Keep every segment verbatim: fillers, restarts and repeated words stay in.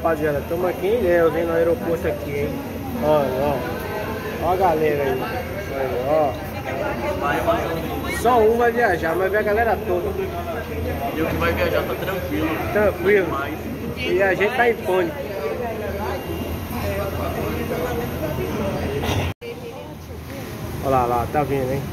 rapaziada, estamos aqui em Ilhéus, hein, no aeroporto aqui, hein. Olha, ó. Ó a galera aí. Aí, ó. Só um vai viajar, mas vê a galera toda. E o que vai viajar tá tranquilo. Tranquilo. E a gente tá em pânico. Olha lá, lá, tá vendo, hein?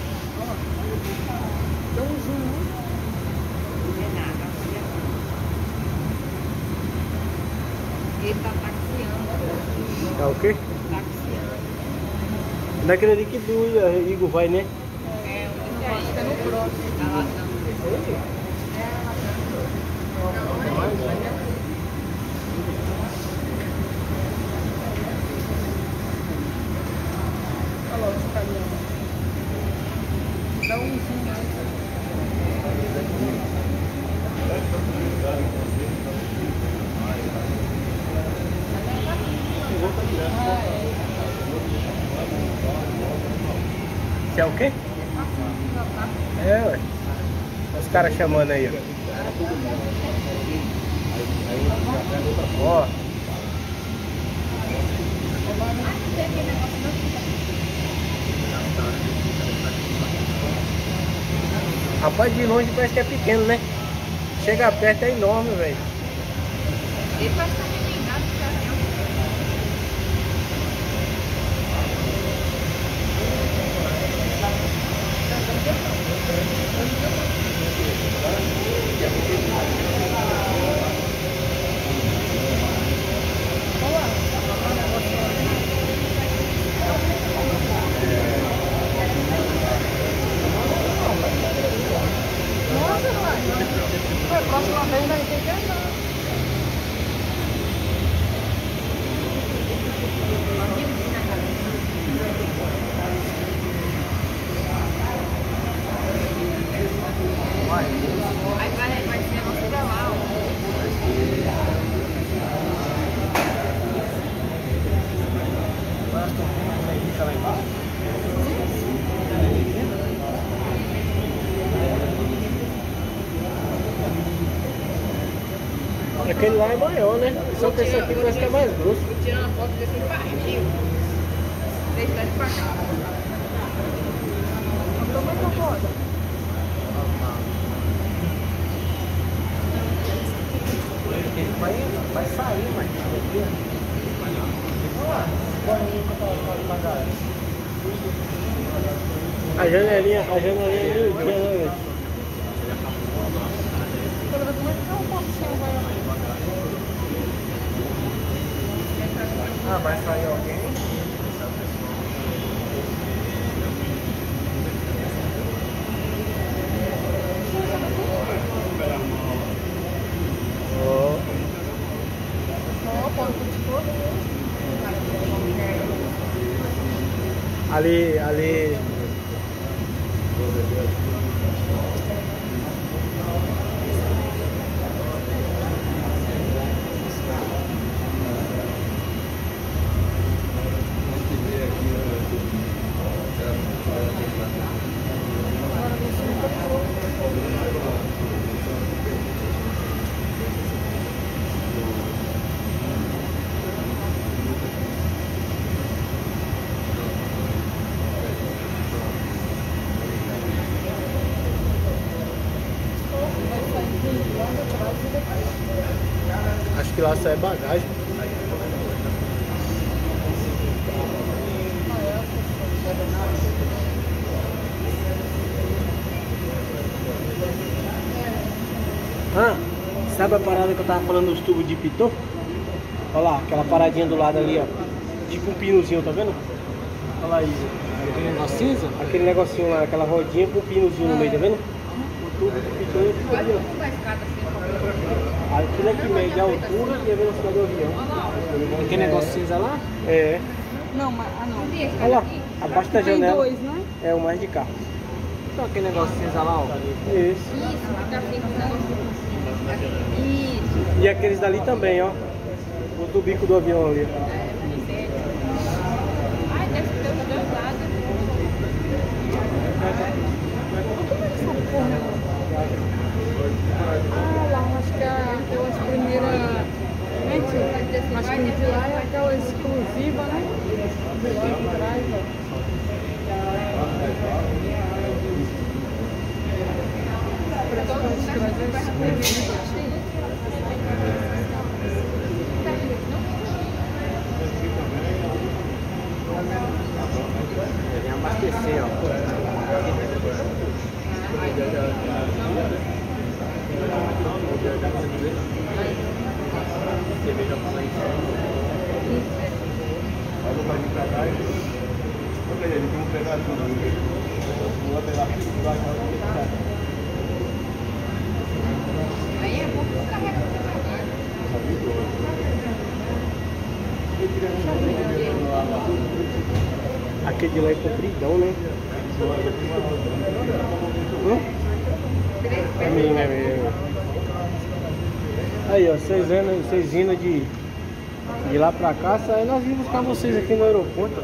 Ele tá taxiando. Tá o quê? Taxiando. Daquele ali que do Igor vai, né? É, o acho que é no próximo. Tá lá, não. Olha lá os caminhões. Dá um zoom aí. Que é o quê? É, ué. Os caras chamando aí, ó. Ó. Rapaz, de longe parece que é pequeno, né? Chega perto é enorme, velho. Ele vai estar remendado de avião. Nossa, vai. A próxima vez vai ter que andar. Aí vai, vai ser negócio pra lá, ó. Aquele lá é maior, né? Só que esse aqui parece que é mais grosso. Vou tirar uma foto desse barril. Deixa ele pra cá. Toma essa foto. Vai, vai sair, mas aqui. Olha lá, boninho que eu tava falando. A janelinha, a janelinha é meio dia, né, velho? Como é que é um pouquinho, vai? Ah, vai sair alguém? Oh. Ali, ali. Acho que lá só é bagagem. Ah, sabe a parada que eu tava falando dos tubos de pitô? Olha lá, aquela paradinha do lado ali, ó. Tipo um pinozinho, tá vendo? Olha lá isso. Aquele negócio cinza? Aquele negocinho lá, aquela rodinha com um pinozinho no meio, tá vendo? O tubo de pitô é tudo ali, ó. Aquilo aqui mede a altura e a velocidade do avião. Aquele negócio cinza lá? É. Não, mas. Ah, não. Olha lá, abaixo da Tem janela. dois, né? É o mais de carro. Então aquele negócio cinza lá, ó. Isso. Isso, fica fixo o negócio. Isso. E aqueles dali também, ó. O do bico do avião ali. Ai, deve ter os dois lados. Ah, lá, acho que é aquelas primeiras. Gente, Acho que de lá é aquela exclusiva, né? Lá de trás, ó. Parece que de trás é exclusiva. Vem abastecer, ó. Aí é bom que você carrega no trabalho. Aquele de lá é compridão, né? Hum? É mesmo, é mesmo. Aí, ó, vocês indo, vocês indo de, de lá pra cá, aí nós vimos buscar vocês aqui no aeroporto.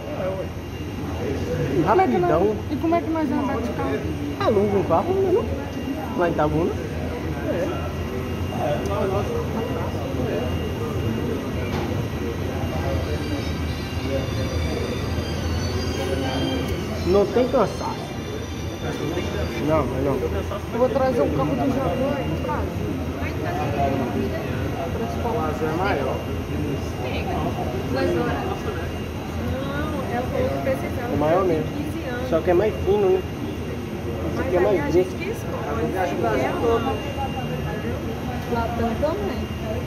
Rapidão. E como é que nós vamos andar de carro? Aluga um carro, né? Não? Lá em Itabuna. É. Não tem cansaço. Não, mas não. Eu vou trazer um carro do Jaguar e trazer. O azul é maior. Duas horas. Não, ela falou que precisava. É maior mesmo. quinze anos. Só que é mais fino, né? Esse aqui é Mas aí a mais gente grosso. que escolhe. Se quer ou não. Latão também.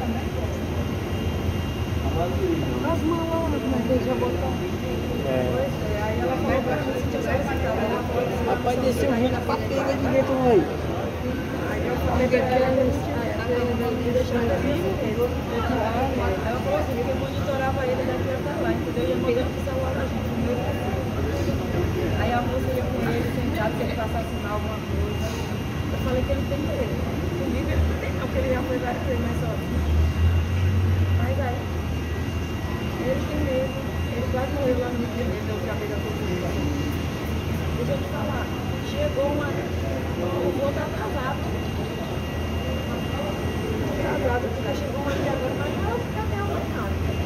As malonas, mas ele já botou. É. Aí ela falou pra gente que tinha solicitado. Rapaz, desceu gente pra pegar de dentro aí. Aí eu falei que ela deixou ele vivo. Ela falou assim, que eu monitorava ele daqui até lá, entendeu? E eu mandando pro celular da gente. Aí a moça ia com ele sentado, se ele passasse sinal alguma coisa. Eu falei que ele tem medo. Comigo ele não tem não, porque ele já foi várias vezes mais sozinho. Mas aí, ele tem medo. Ele quase morreu lá no Rio de Janeiro, deu cabeça todo mundo. Deixa eu te falar, chegou uma... O voo tá atrasado. Atrasado, porque chegou uma aqui agora, mas não vai ficar até amanhã.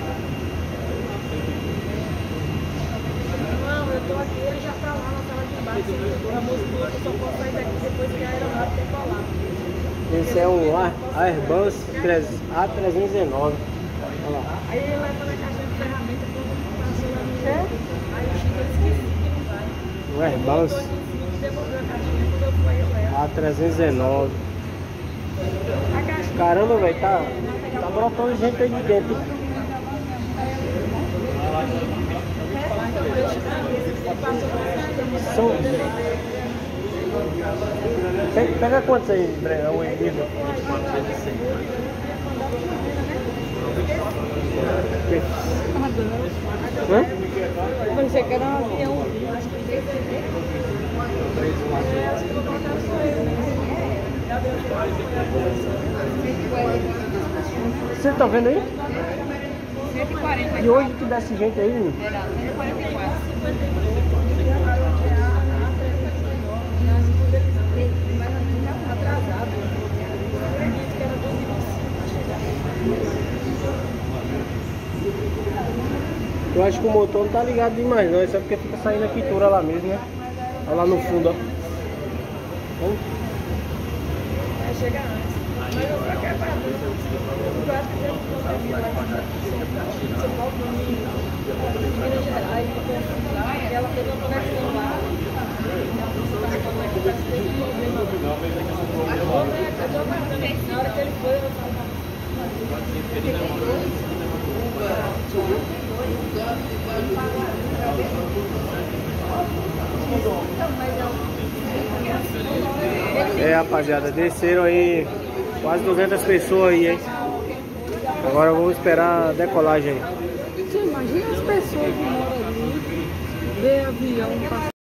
Não, eu tô aqui, ele já tá lá na sala de embaixo. A moça falou que eu só posso sair daqui depois que a aeronave decolar. Esse é um Air- Airbus A trezentos e dezenove. Olha lá. Aí ele leva na caixa de ferramenta, quando passou lá no chão, aí o Chico esqueci que não vai. Um Airbus Voltou aqui em cima e devolveu a caixinha, quando eu fui eu levo. A trezentos e dezenove. A caixinha... Caramba, velho, tá, tá brotando gente aí de dentro. São... Pega, pega quantos aí, Breno? O Ivo? Hã? Eu pensei que era um avião. Acho que tem que Você tá vendo aí? cento e quarenta. E hoje que desce gente aí, menino? Era cento e quarenta e quatro. Atrasado. Eu acredito que era doze e vinte e cinco. Eu acho que o motor não tá ligado demais não, é só porque fica saindo a pintura lá mesmo, né? Olha lá no fundo, ó. Hum? Vai chegar antes. Mas eu só quero para tudo. Eu acho que deve conseguir lá em São Paulo, em Minas Gerais, ela fez uma conexão lá. Na hora que ele foi, eu falei. É, rapaziada, desceram aí quase duzentas pessoas aí, hein? Agora vamos esperar a decolagem aí. Você imagina as pessoas que moram ali, vê avião passando.